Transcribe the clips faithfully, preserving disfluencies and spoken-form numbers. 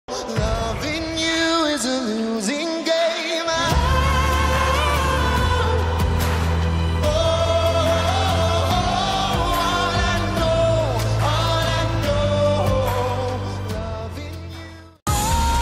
Loving you is a losing game. Oh, all I know, all I know, loving you.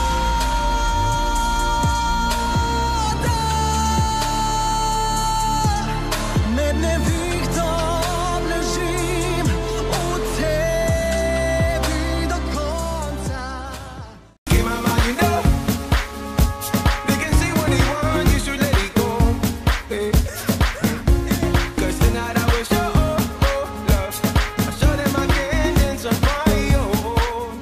Med nevyktom ležím u tebi do konca. Kemama, you know, they can say what they want, you should let it go. eh. Cause tonight I will show love. I show them I can dance on my own.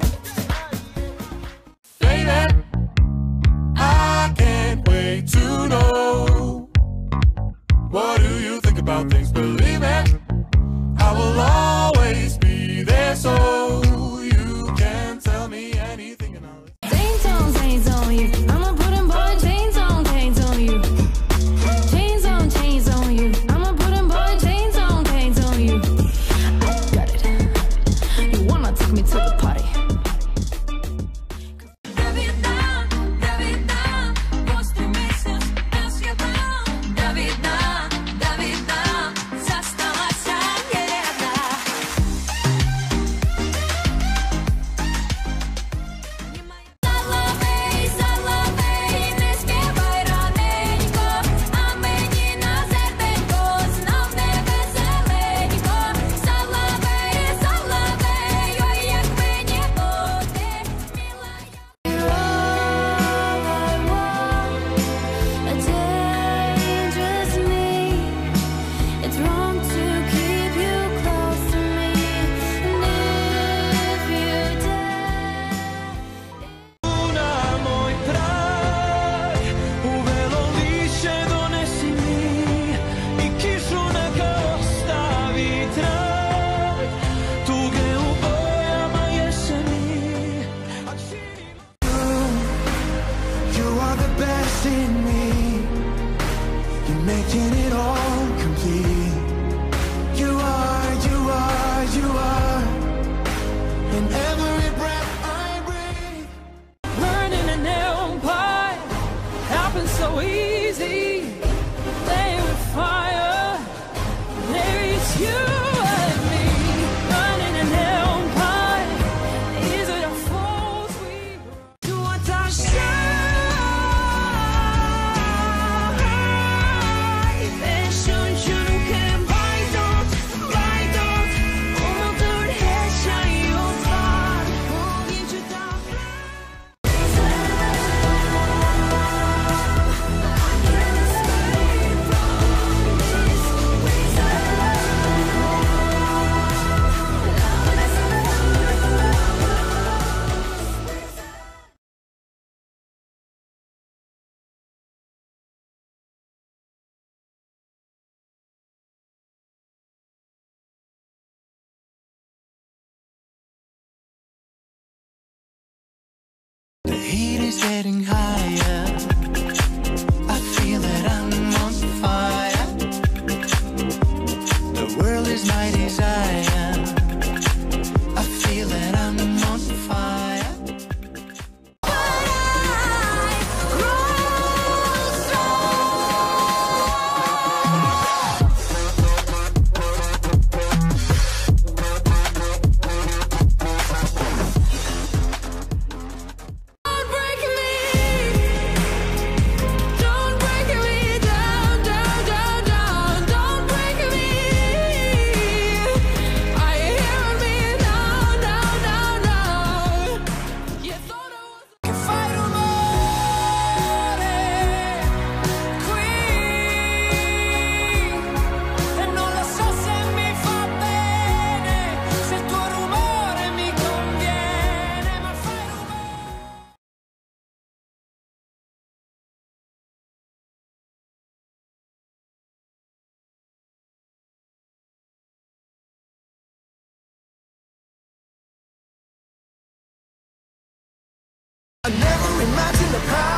Baby, I can't wait to know. What do you think about things? Believe me, I will always be there, so you can tell me anything and I'll Chains on, chains on you. I'ma put them boy chains on, chains on you. Chains on, chains on you. I'ma put them boy chains on, chains on you. I got it. You wanna take me to the party? You are the best in me. You're making it all complete. You are, you are, you are. In every breath I breathe. Burning an empire happens so easy. Play with fire. Maybe it's you and me. Burning an empire. Is it a false we do what I say? The heat is getting higher. I feel that I'm on fire. The world is my desire. I feel that I'm on fire. Don't break me. Don't break me down, down, down, down. Don't break me. Are you hearing me? Down, down, down, down. You thought I was Che fai rumore qui e non lo so se mi fa bene, se il tuo rumore mi conviene, ma fai rumore. I never imagined the power